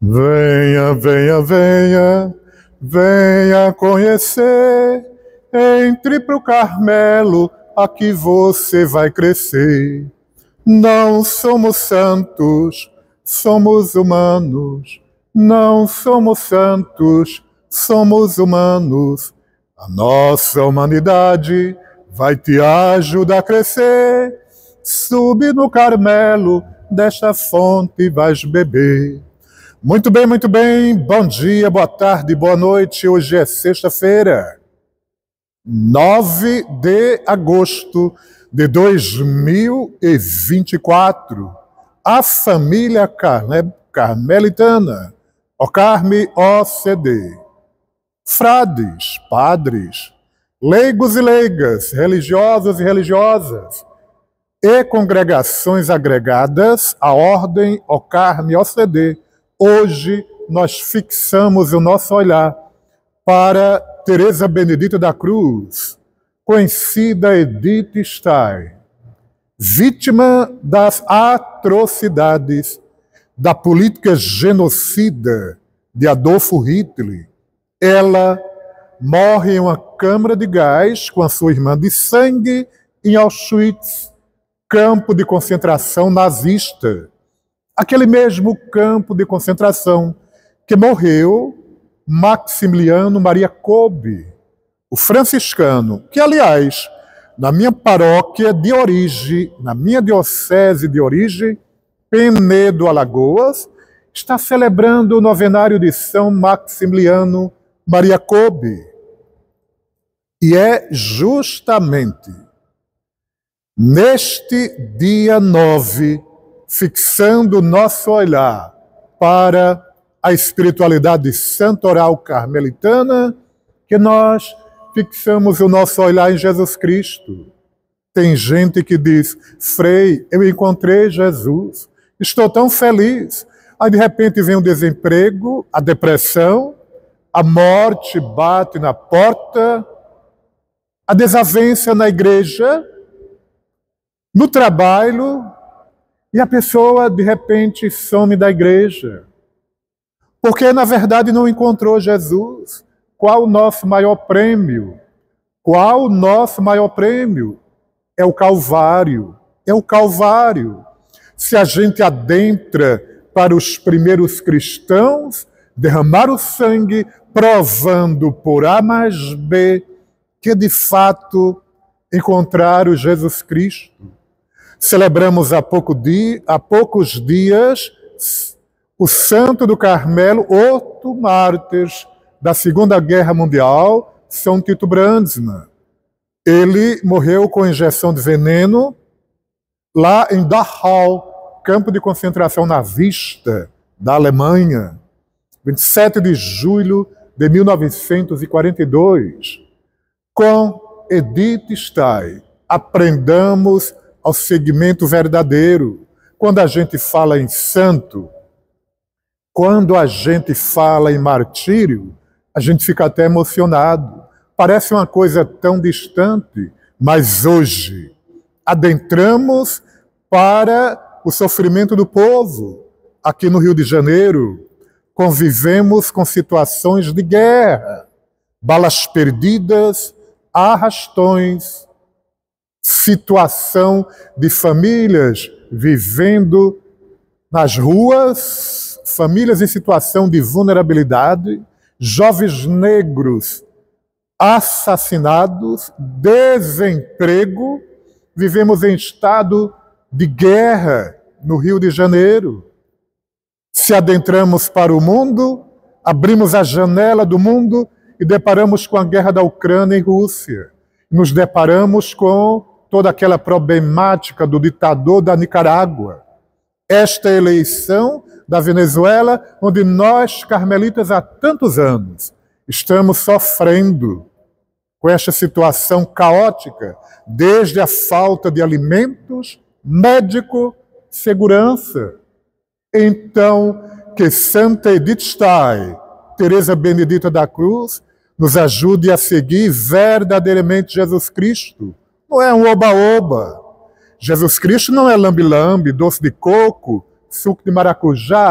Venha, venha, venha, venha conhecer. Entre pro Carmelo, aqui você vai crescer. Não somos santos, somos humanos. Não somos santos, somos humanos. A nossa humanidade vai te ajudar a crescer. Sube no Carmelo, desta fonte vais beber. Muito bem, muito bem. Bom dia, boa tarde, boa noite. Hoje é sexta-feira, 9 de agosto de 2024. A família carmelitana, o Carme OCD, frades, padres, leigos e leigas, religiosos e religiosas, e congregações agregadas à Ordem o Carme OCD. Hoje nós fixamos o nosso olhar para Teresa Benedita da Cruz, conhecida Edith Stein, vítima das atrocidades da política genocida de Adolfo Hitler. Ela morre em uma câmara de gás com a sua irmã de sangue em Auschwitz, campo de concentração nazista. Aquele mesmo campo de concentração que morreu Maximiliano Maria Kolbe, o franciscano, que, aliás, na minha paróquia de origem, na minha diocese de origem, Penedo, Alagoas, está celebrando o novenário de São Maximiliano Maria Kolbe. E é justamente neste dia 9, fixando o nosso olhar para a espiritualidade santoral carmelitana, que nós fixamos o nosso olhar em Jesus Cristo. Tem gente que diz: Frei, eu encontrei Jesus, estou tão feliz. Aí de repente vem o desemprego, a depressão, a morte bate na porta, a desavença na igreja, no trabalho, e a pessoa, de repente, some da igreja. Porque, na verdade, não encontrou Jesus. Qual o nosso maior prêmio? Qual o nosso maior prêmio? É o Calvário. É o Calvário. Se a gente adentra para os primeiros cristãos, derramar o sangue, provando por A mais B, que, de fato, encontraram Jesus Cristo. Celebramos há poucos dias o Santo do Carmelo, outro mártir da Segunda Guerra Mundial, São Tito Brandsma. Ele morreu com injeção de veneno lá em Dachau, campo de concentração nazista da Alemanha, 27 de julho de 1942. Com Edith Stein, aprendamos ao segmento verdadeiro. Quando a gente fala em santo, quando a gente fala em martírio, a gente fica até emocionado. Parece uma coisa tão distante, mas hoje adentramos para o sofrimento do povo. Aqui no Rio de Janeiro, convivemos com situações de guerra, balas perdidas, arrastões, situação de famílias vivendo nas ruas, famílias em situação de vulnerabilidade, jovens negros assassinados, desemprego. Vivemos em estado de guerra no Rio de Janeiro. Se adentramos para o mundo, abrimos a janela do mundo e deparamos com a guerra da Ucrânia e Rússia. Nos deparamos com toda aquela problemática do ditador da Nicarágua. Esta eleição da Venezuela, onde nós, carmelitas, há tantos anos, estamos sofrendo com esta situação caótica, desde a falta de alimentos, médico, segurança. Então, que Santa Edith Stein, Teresa Benedita da Cruz, nos ajude a seguir verdadeiramente Jesus Cristo. Não é um oba-oba. Jesus Cristo não é lambe-lambe, doce de coco, suco de maracujá,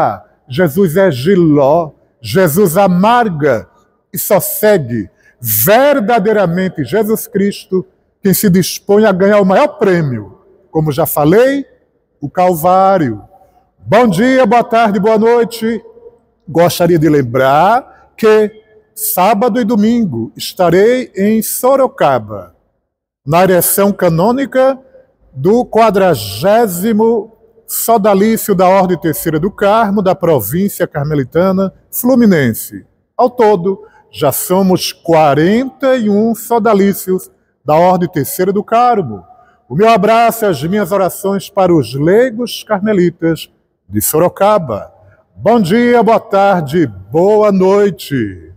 Jesus é Giló, Jesus amarga e só segue verdadeiramente Jesus Cristo quem se dispõe a ganhar o maior prêmio. Como já falei, o Calvário. Bom dia, boa tarde, boa noite. Gostaria de lembrar que sábado e domingo estarei em Sorocaba, na ereção canônica do 40º sodalício da Ordem Terceira do Carmo, da província carmelitana fluminense. Ao todo, já somos 41 sodalícios da Ordem Terceira do Carmo. O meu abraço e as minhas orações para os leigos carmelitas de Sorocaba. Bom dia, boa tarde, boa noite.